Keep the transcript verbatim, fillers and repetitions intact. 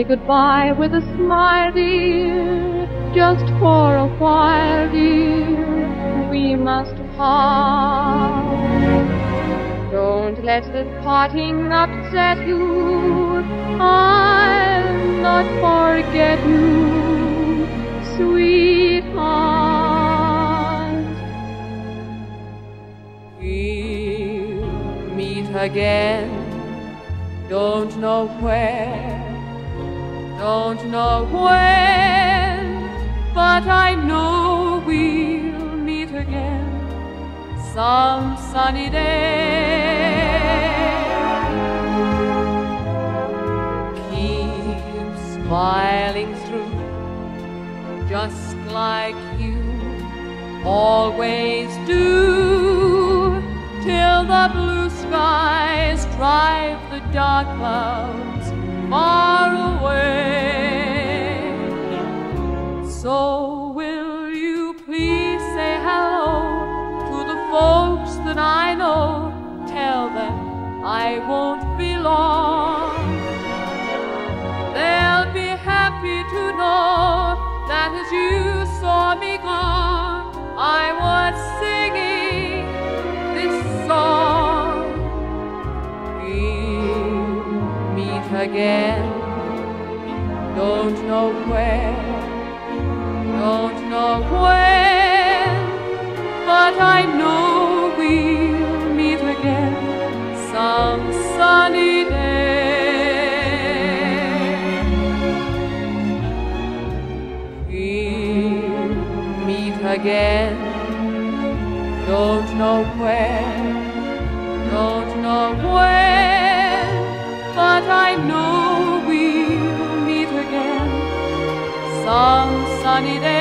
say goodbye with a smile, dear, just for a while, dear, we must part. Don't let this parting upset you, I'll not forget you, sweetheart. We'll meet again, don't know where, don't know when, but I know we'll meet again some sunny day. Keep smiling through, just like you always do, till the blue skies drive the dark clouds far away. So will you please say hello to the folks that I know? Tell them I won't be long. They'll be happy to know that as you saw me gone, I was singing this song. We'll meet again, don't know where, don't know when, but I know we'll meet again some sunny day. We'll meet again, don't know where, don't know when, but I know we'll meet again some sunny day.